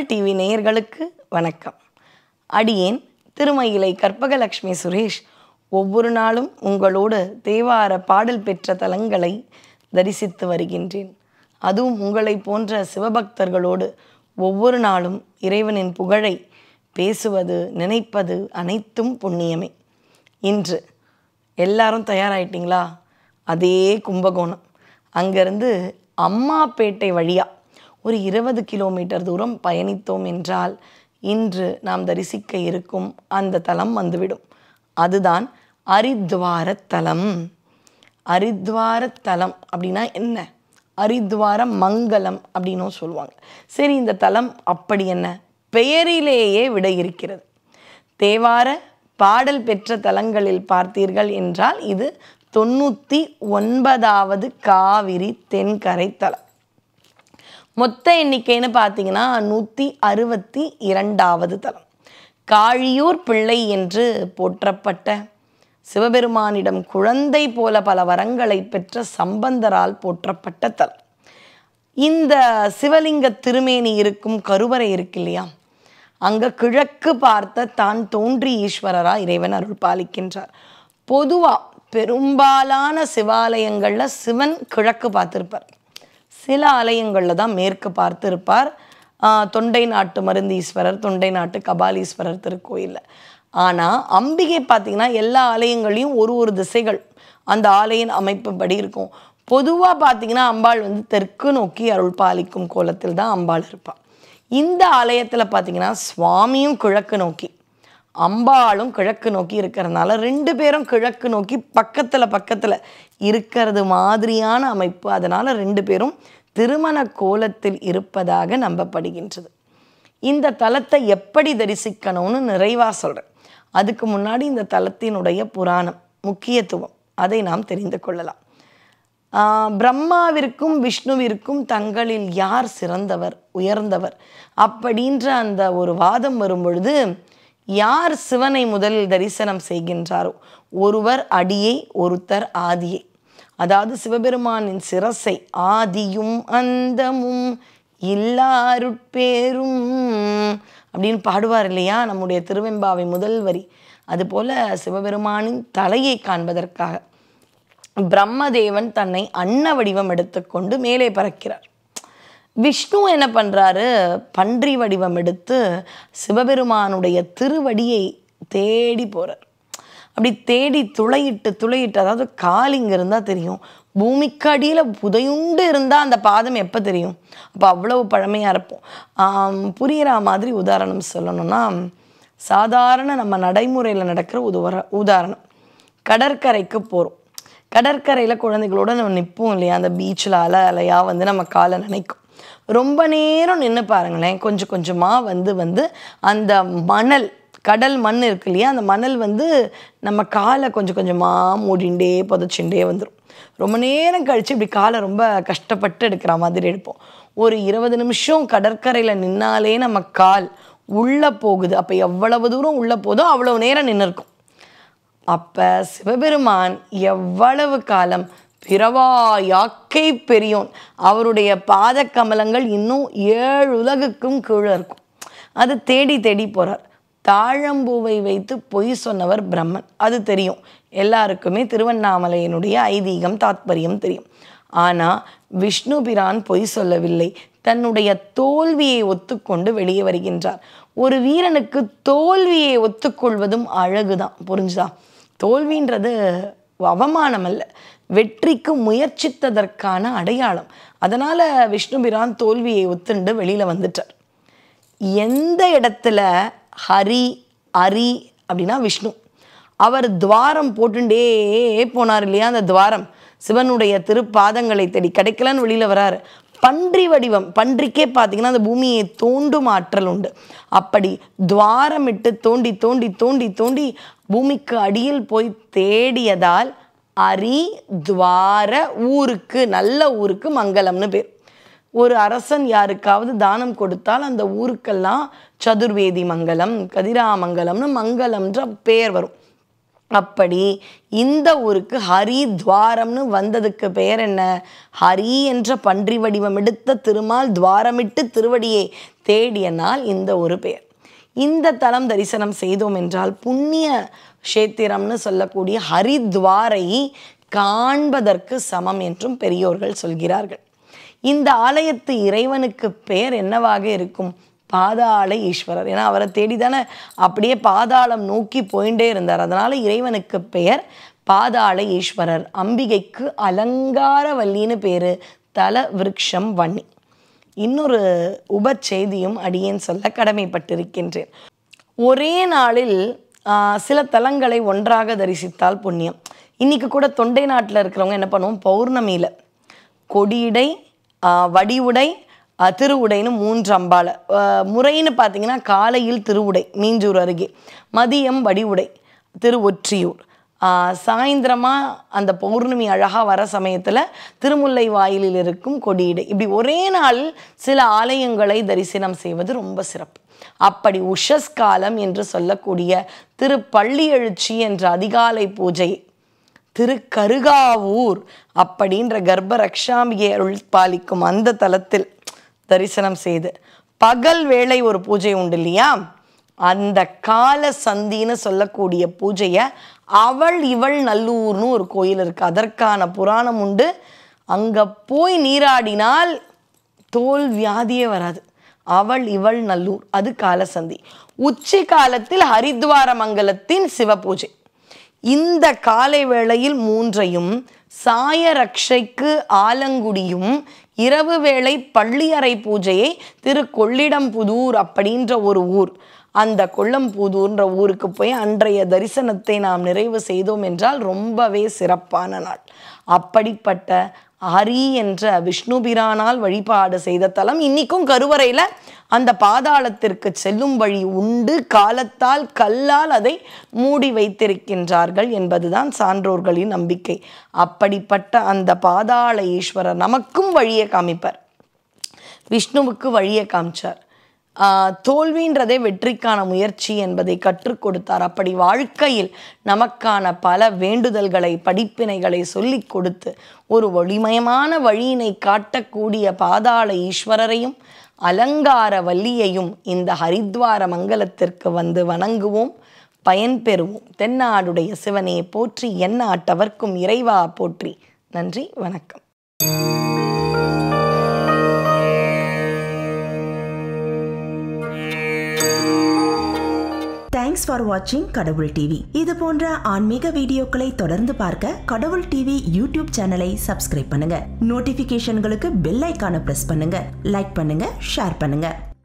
TV நேயர்களுக்கு வணக்கம். அடியேன் திருமயிலை கற்பகலட்சுமி சுரேஷ் ஒவ்வொரு நாளும் உங்களோடு தேவார பாடல் பெற்ற தலங்களை தரிசித்து வருகின்றேன். அதுவும் உங்களை போன்ற சிவபக்தர்களோடு ஒவ்வொரு நாளும் இறைவனின் புகழை பேசுவது நினைப்பது அனைத்தும் புண்ணியமே. இன்று எல்லாரும் தயாராயிட்டீங்களா? அதே கும்பகோணம் அங்கேருந்து அம்மாப்பேட்டை வழியாக ஒரு 20 கிலோமீட்டர் தூரம் பயணித்தோம் என்றால் இன்று நாம் தரிசிக்க இருக்கும் அந்த தலம் வந்துவிடும். அதுதான் ஹரித்வார தலம். ஹரித்வார தலம் அப்படின்னா என்ன? ஹரித்வார மங்கலம் அப்படின்னும் சொல்லுவாங்க. சரி, இந்த தலம் அப்படி என்ன? பெயரிலேயே விடை இருக்கிறது. தேவார பாடல் பெற்ற தலங்களில் பார்த்தீர்கள் என்றால் இது 99வது காவிரி தென்கரை தலம். மொத்த எண்ணிக்கைன்னு பார்த்தீங்கன்னா 162வது தலம். காழியூர் பிள்ளை என்று போற்றப்பட்ட சிவபெருமானிடம் குழந்தை போல பல வரங்களை பெற்ற சம்பந்தரால் போற்றப்பட்ட தலம். இந்த சிவலிங்க திருமேனி இருக்கும் கருவறை இருக்கு இல்லையா, அங்கே கிழக்கு பார்த்த தான் தோன்றி ஈஸ்வரராக இறைவன் அருள் பாலிக்கின்றார். பொதுவாக பெரும்பாலான சிவாலயங்களில் சிவன் கிழக்கு பார்த்துருப்பார், சில ஆலயங்களில் தான் மேற்கு பார்த்து இருப்பார். தொண்டை நாட்டு மருந்தீஸ்வரர், தொண்டை நாட்டு கபாலீஸ்வரர் திருக்கோயிலில். ஆனால் அம்பிகை பார்த்திங்கன்னா எல்லா ஆலயங்களையும் ஒரு திசைகள் அந்த ஆலயம் அமைப்புப்படி இருக்கும். பொதுவாக பார்த்திங்கன்னா அம்பாள் தெற்கு நோக்கி அருள் பாலிக்கும் கோலத்தில் தான் அம்பாள் இருப்பாள். இந்த ஆலயத்தில் பார்த்திங்கன்னா சுவாமியும் கிழக்கு நோக்கி அம்பாளும் கிழக்கு நோக்கி இருக்கிறதுனால 2 பேரும் கிழக்கு நோக்கி பக்கத்தில் இருக்கிறது மாதிரியான அமைப்பு. அதனால் 2 பேரும் திருமண கோலத்தில் இருப்பதாக நம்பப்படுகின்றது. இந்த தலத்தை எப்படி தரிசிக்கணும்னு நிறைவாக சொல்கிறேன். அதுக்கு முன்னாடி இந்த தலத்தினுடைய புராணம் முக்கியத்துவம் அதை நாம் தெரிந்து கொள்ளலாம். பிரம்மாவிற்கும் விஷ்ணுவிற்கும் தங்களில் யார் சிறந்தவர் உயர்ந்தவர் அப்படின்ற அந்த ஒரு வாதம் வரும் பொழுது யார் சிவனை முதலில் தரிசனம் செய்கின்றாரோ ஒருவர் அடியை ஒருத்தர் ஆதியை. அதாவது சிவபெருமானின் சிரசை ஆதியும் அந்தமும் இல்லாருட்பேரும் அப்படின்னு பாடுவார் இல்லையா நம்முடைய திருவெம்பாவை முதல் வரி. அதுபோல சிவபெருமானின் தலையை காண்பதற்காக பிரம்மதேவன் தன்னை அன்ன வடிவம் எடுத்துக்கொண்டு மேலே பறக்கிறார். விஷ்ணு என்ன பண்ணுறாரு? பன்றி வடிவம் எடுத்து சிவபெருமானுடைய திருவடியை தேடி போகிறார். அப்படி தேடி துளையிட்டு அதாவது கால் இங்கே இருந்தால் தெரியும், பூமிக்கு அடியில் புதையுண்டு இருந்தால் அந்த பாதம் எப்போ தெரியும்? அப்போ அவ்வளவு பழமையாக இருப்போம். புரிகிற மாதிரி உதாரணம் சொல்லணும்னா, சாதாரண நம்ம நடைமுறையில் நடக்கிற உதாரணம், கடற்கரைக்கு போகிறோம். கடற்கரையில் குழந்தைகளோடு நம்ம நிற்போம் இல்லையா, அந்த பீச்சில் அலையாக நம்ம காலை நினைக்கும். ரொம்ப நேரம் நின்று பாருங்களேன், கொஞ்சம் கொஞ்சமாக அந்த மணல் கடல் மண் இருக்கு இல்லையா, அந்த மணல் நம்ம காலை கொஞ்சம் கொஞ்சமாக மூடிண்டே புதைச்சிண்டே வந்துடும். ரொம்ப நேரம் கழித்து இப்படி காலை ரொம்ப கஷ்டப்பட்டு எடுக்கிற மாதிரி எடுப்போம். ஒரு 20 நிமிஷம் கடற்கரையில் நின்னாலே நம்ம கால் உள்ளே போகுது. அப்போ எவ்வளவு தூரம் உள்ளே போதோ அவ்வளவு நேரம் நின்று இருக்கும். அப்போ சிவபெருமான் எவ்வளவு காலம் பிறவாயாக்கை பெரியோன், அவருடைய பாத கமலங்கள் இன்னும் 7 உலகுக்கும் கீழே இருக்கும். அது தேடி போகிறார். தாழம்பூவை வைத்து பொய் சொன்னவர் பிரம்மன், அது தெரியும் எல்லாருக்குமே. திருவண்ணாமலையினுடைய ஐதீகம் தாத்பரியம் தெரியும். ஆனால் விஷ்ணு பிரான் பொய் சொல்லவில்லை, தன்னுடைய தோல்வியை ஒத்துக்கொண்டு வெளியே வருகின்றார். ஒரு வீரனுக்கு தோல்வியை ஒத்துக்கொள்வதும் அழகுதான், புரிஞ்சுதா? தோல்வின்றது அவமானம் அல்ல, வெற்றிக்கு முயற்சித்ததற்கான அடையாளம். அதனால் விஷ்ணு பிரான் தோல்வியை ஒத்துண்டு வெளியில் வந்துட்டார். எந்த இடத்துல ஹரி அப்படின்னா விஷ்ணு, அவர் துவாரம் போட்டுண்டே போனார் இல்லையா, அந்த துவாரம் சிவனுடைய திருப்பாதங்களை தேடி கிடைக்கலன்னு வெளியில் வராரு. பன்றி வடிவம், பன்றிக்கே பார்த்தீங்கன்னா அந்த பூமியை தோண்டும் ஆற்றல் உண்டு. அப்படி துவாரமிட்டு தோண்டி தோண்டி தோண்டி தோண்டி பூமிக்கு அடியில் போய் தேடியதால் ஹரித்வார ஊருக்கு, நல்ல ஊருக்கு மங்கலம்னு பேர். ஒரு அரசன் யாருக்காவது தானம் கொடுத்தால் அந்த ஊருக்கெல்லாம் சதுர்வேதி மங்கலம், கதிராமங்கலம்னு மங்கலம்ன்ற பேர் வரும். அப்படி இந்த ஊருக்கு ஹரித்வாரம்னு வந்ததுக்கு பெயர் என்ன? ஹரி என்ற பன்றி வடிவம் எடுத்த திருமால் துவாரமிட்டு திருவடியை தேடிய நாள் இந்த ஒரு பெயர். இந்த தலம் தரிசனம் செய்தோம் என்றால் புண்ணிய கஷேத்திரம்னு சொல்லக்கூடிய ஹரித்வாரை காண்பதற்கு சமம் என்றும் பெரியோர்கள் சொல்கிறார்கள். இந்த ஆலயத்து இறைவனுக்கு பெயர் என்னவாக இருக்கும்? பாதாள ஈஸ்வரர். ஏன்னா அவரை தேடிதானே அப்படியே பாதாளம் நோக்கி போயிட்டே இருந்தார். அதனால இறைவனுக்கு பெயர் பாதாள ஈஸ்வரர். அம்பிகைக்கு அலங்காரவல்லின்னு பேரு. தல விருட்சம் வன்னி. இன்னொரு உபச்செய்தியும் அடியேன் சொல்ல கடமைப்பட்டிருக்கின்றேன். ஒரே நாளில் சில தலங்களை ஒன்றாக தரிசித்தால் புண்ணியம். இன்னைக்கு கூட தொண்டை நாட்டில் இருக்கிறவங்க என்ன பண்ணுவோம், பௌர்ணமியில் கொடியுடை, வடிவுடை, திருவுடைன்னு 3 அம்பாளை முறைன்னு பார்த்தீங்கன்னா காலையில் திருவுடை மீஞ்சூர் அருகே, மதியம் வடிவுடை திருவொற்றியூர், சாயந்தரமாக அந்த பௌர்ணமி அழகாக வர சமயத்தில் திருமுல்லை வாயிலில் இருக்கும் கொடியிடை. இப்படி ஒரே நாள் சில ஆலயங்களை தரிசனம் செய்வது ரொம்ப சிறப்பு. அப்படி உஷஸ்காலம் என்று சொல்லக்கூடிய திருப்பள்ளியெழுச்சி என்ற அதிகாலை பூஜை, திருக்கருகாவூர் அப்படின்ற கர்ப்ப ரக்ஷாம்பிகை அருள் பாலிக்கும் அந்த தலத்தில் தரிசனம் செய்து பகல் வேளை ஒரு பூஜை உண்டு இல்லையா, அந்த கால சந்தின்னு சொல்லக்கூடிய பூஜையை அவள் இவள் நல்லூர்னு ஒரு கோயில் இருக்கு, அதற்கான புராணம் உண்டு. அங்கே போய் நீராடினால் தோல் வியாதியே வராது. அவள் இவள் நல்லூர், அது காலசந்தி. உச்சி காலத்தில் ஹரித்வார மங்கலத்தின் சிவ பூஜை. இந்த காலை வேளையில் 3ஐயும், சாய ரக்ஷைக்கு ஆலங்குடியும், இரவு வேளை பள்ளியறை பூஜையை திரு கொள்ளிடம்புதூர் அப்படின்ற ஒரு ஊர், அந்த கொல்லம்புதூர்ன்ற ஊருக்கு போய் அன்றைய தரிசனத்தை நாம் நிறைவு செய்தோம் என்றால் ரொம்பவே சிறப்பான நாள். அப்படிப்பட்ட ஹரி என்ற விஷ்ணுபிரானால் வழிபாடு செய்த தலம் இன்னைக்கும் கருவறையில் அந்த பாதாளத்திற்கு செல்லும் வழி உண்டு. காலத்தால் கல்லால் அதை மூடி வைத்திருக்கின்றார்கள் என்பதுதான் சான்றோர்களின் நம்பிக்கை. அப்படிப்பட்ட அந்த பாதாள ஈஸ்வரர் நமக்கும் வழியை காமிப்பார். விஷ்ணுவுக்கு வழியை காமிச்சார். தோல்வின்றதே வெற்றிக்கான முயற்சி என்பதை கற்றுக் கொடுத்தார். அப்படி வாழ்க்கையில் நமக்கான பல வேண்டுதல்களை, படிப்பினைகளை சொல்லிக் கொடுத்து ஒரு ஒளிமயமான வழியினை காட்டக்கூடிய பாதாள ஈஸ்வரரையும் அலங்கார வல்லியையும் இந்த ஹரித்வார மங்கலத்திற்கு வந்து வணங்குவோம், பயன்பெறுவோம். தென்னாடுடைய சிவனே போற்றி, எந்நாட்டவர்க்கும் இறைவா போற்றி. நன்றி, வணக்கம். தேங்க்ஸ் ஃபார் வாட்சிங் கடவுள் டிவி. இது போன்ற ஆன்மீக வீடியோக்களை தொடர்ந்து பார்க்க கடவுள் டிவி யூடியூப் சேனலை சப்ஸ்கிரைப் பண்ணுங்க. நோட்டிபிகேஷன்களுக்கு பெல் ஐகானை பிரஸ் பண்ணுங்க. லைக் பண்ணுங்க, ஷேர் பண்ணுங்க.